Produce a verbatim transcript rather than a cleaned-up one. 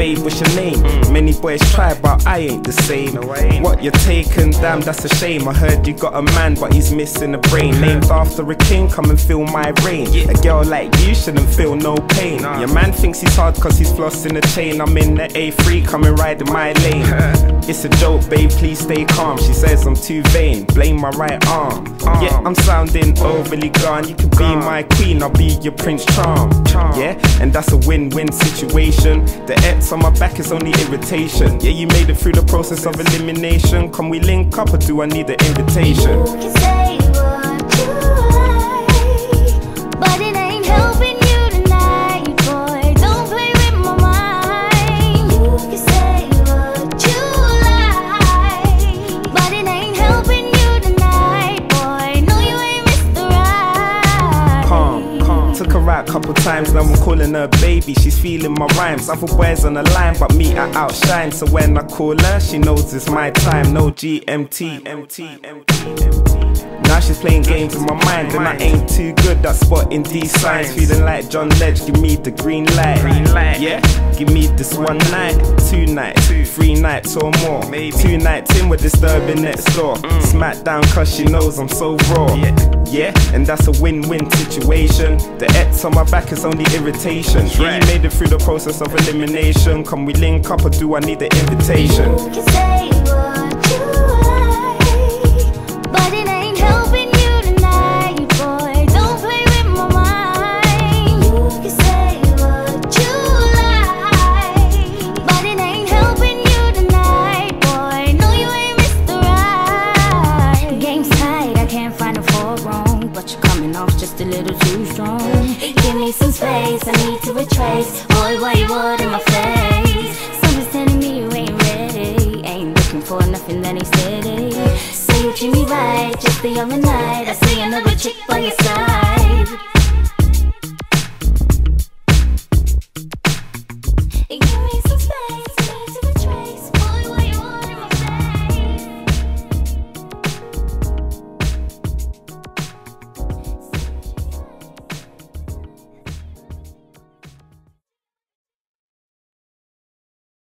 babe, what's your name? Mm. Many boys try, but I ain't the same. No, what you're taking, damn, that's a shame. I heard you got a man, but he's missing a brain. Named after a king, come and feel my reign. Yeah. A girl like you shouldn't feel no pain. Nah. Your man thinks he's hard cause he's flossing a chain. I'm in the A three, coming riding my lane. It's a joke, babe, please stay calm. She says I'm too vain, blame my right arm. arm. Yeah, I'm sounding overly gone. You could be my queen, I'll be your Prince Charm. Charm. Yeah, and that's a win-win situation. The X on my back is only irritation. Yeah, you made it through the process of elimination. Can we link up or do I need an invitation? You can say what you like, but it ain't helping you tonight, boy. Don't play with my mind. You can say what you like, but it ain't helping you tonight, boy. No, you ain't Mister Right. Calm, calm. Took her out a couple times, now I'm calling her baby. She's feeling my rhymes. Other boys on the line, but me I outshine. So when I call her, she knows it's my time. No G M T, M T, M T, M T. Now she's playing games in my mind, and I ain't too good at spotting these signs. Feeling like John Ledge, give me the green light. Yeah, give me this one night, two nights, three nights or more. Two nights in, we're disturbing next door. Smack down cause she knows I'm so raw. Yeah, and that's a win-win situation. The X on my back is only irritation. Yeah, you made it through the process of elimination. Can we link up or do I need an invitation? You can say what you like, but it ain't helping you tonight, boy. Don't play with my mind. You can say what you like, but it ain't helping you tonight, boy. No, you ain't Mister Right. Game's tight, I can't find a four wrong, but you're coming off just a little too strong. Give me some space, I need to retrace. Boy, why you would in my face? Something's telling me you ain't ready. Ain't looking for nothing that ain't steady. Say you treat me right, just the other night I see another chick by your side.